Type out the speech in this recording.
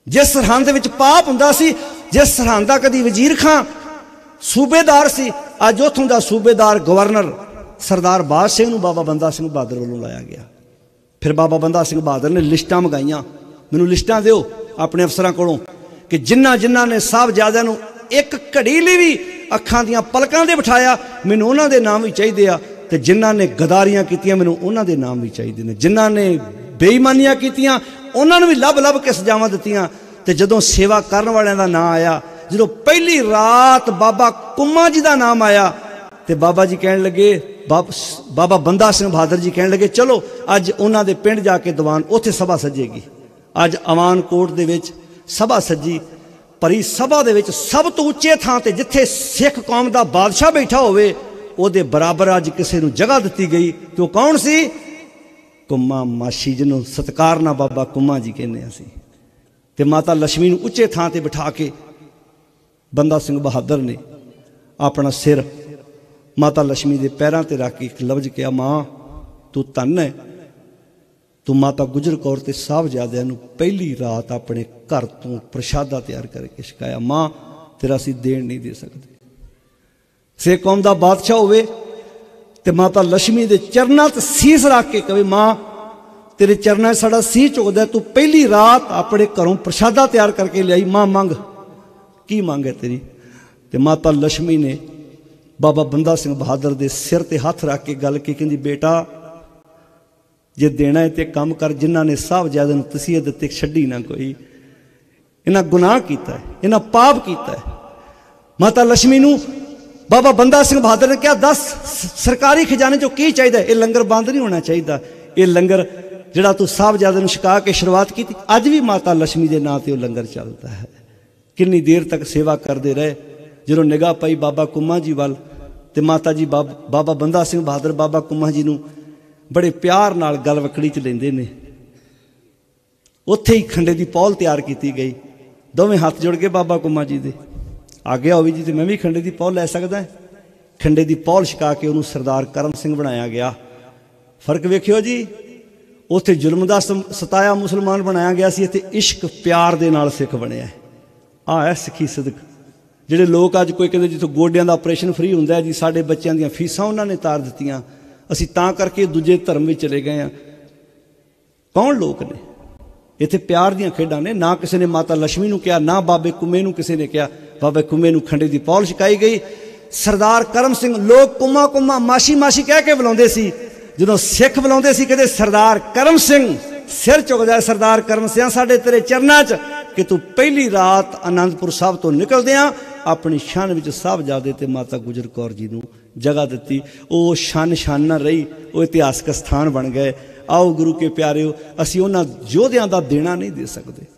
जिस सरहंद विच पाप हुंदा सी, जिस सरहंद दा कदी वजीर खां सूबेदार सी, अज उत्थों दा सूबेदार गवर्नर सरदार बाज सिंह नूं बाबा बंदा सिंह बहादुर वालों लाया गया। फिर बाबा बंदा सिंह बहादुर ने लिस्टां मंगाइयां, मैनूं लिस्टां दिओ अपने अफसरां कोलों कि जिन्हां जिन्हां ने साहबजादियां नूं एक घड़ी लई भी अखां दीआं पलकां ते बिठाया, मैनूं उन्हां दे नाम भी चाहीदे आ, ते जिन्हां ने गदारियां कीतियां मैनूं उन्हां दे नाम भी चाहीदे ने, जिन्हां ने बेईमानियां कीतियां उन्हां नूं भी लभ लभ के सजावां दित्तियां। ते जदों सेवा करन वालियां दा नाम आया, जो पहली रात बाबा कुम्मा जी का नाम आया, तो बाबा जी कहन लगे, बाबा बंदा सिंह बहादुर जी कहन लगे चलो अज उन्हां दे पिंड जाके दीवान उत्थे सभा सजेगी। अज अवान कोट दे विच सभा सजी, भरी सभा दे विच सब तो उच्चे थां ते जिथे सिख कौम का बादशाह बैठा होवे उहदे बराबर अज किसी नूं जगह दित्ती गई। तो कौन सी? कुम्मा माशी, जिन्हों सत्कार ना बाबा कुम्मा जी कहने असीं। ते माता लक्ष्मी नूं उच्चे थां ते बिठा के बंदा सिंह बहादुर ने अपना सिर माता लक्ष्मी के पैरों ते रख के एक लफ्ज कहा, माँ तू धन है, तू माता गुजर कौर ते साहबजादियां नूं पहली रात अपने घर तो प्रशादा तैयार करके छकाया। माँ तेरा असीं देण नहीं दे सकते। सिख कौम का बादशाह होवे ते माता लक्ष्मी के चरणों ते सीस रख के कहे, माँ तेरे चरणों साड़ा सी चुकदा, तू पहली रात अपने घरों प्रशादा तैयार करके लियाई, माँ मंग की मंग है तेरी। ते माता लक्ष्मी ने बाबा बंदा सिंह बहादुर के सिर ते हथ रख के गल की, कहती बेटा जे देना है तो काम कर, जिन्हों ने साहबजादे नूं तसीहे दित्ते छड्डी ना कोई, इन्हां गुनाह कीता है, इन्हां पाप कीता है। माता लक्ष्मी नूं बाबा बंदा सिंह बहादुर ने कहा, दस सरकारी खजाने चो की चाहिए? ये लंगर बंद नहीं होना चाहिए, ये लंगर जिहड़ा तू साहबजादे नूं छका के शुरुआत की, अज भी माता लक्ष्मी के नां ते वो लंगर चलता है। किन्नी देर तक सेवा करते रहे। जो निगाह पाई बाबा कुम्मा जी वाल, ते माता जी बाबा बंदा सिंह बहादुर बाबा कुम्मा जी नूं बड़े प्यार नाल गल वकड़ी च लेंदे ने। उत्थे ही खंडे की पौल तैयार की गई, दोवें हाथ जुड़ के बाबा कुम्मा जी दे आग्या होवी जी तो मैं भी खंडे की पौल लै सकदा। खंडे की पौल छका के उन्होंने सरदार करम सिंह बनाया गया। फर्क वेखियो जी, उत्थे जुल्म दा सताया मुसलमान बनाया गया सी, इत्थे इश्क प्यार दे नाल सिख बनिया है। आ है सिक्खी सदक। जिहड़े लोग अज कोई कहते जिथों गोडियां दा ऑपरेशन फ्री हुंदा है जी, साडे बच्चों दी फीसां उन्होंने तार दित्तियां, असीं तां करके दूजे धर्म में चले गए हैं। कौन लोग ने? इत्थे प्यार दीयां खेडां ने। ना किसी ने माता लक्ष्मी नूं कहा, ना बाबे कुम्मे नूं किसी ने कहा। बाबे कुम्मे नूं खंडे की पौल छकाई गई। सरदार करम सिंह, लोग कुम्मा कुम्मा माशी माशी कह के बुलाते सी। जो सिख बुलाते सी कहते सरदार करम सिंह, सिर चुकदा सरदार करम सिंह साडे तेरे चरणों च कि तू पहली रात आनंदपुर साहब तो निकलदियां अपनी शान विच साहबजादे ते माता गुजर कौर जी नूं जगह दित्ती। वो शान शाना रही, वो इतिहासक स्थान बन गए। आओ गुरु के प्यारिओ, असीं उन्हां योधियां दा देना नहीं दे सकते।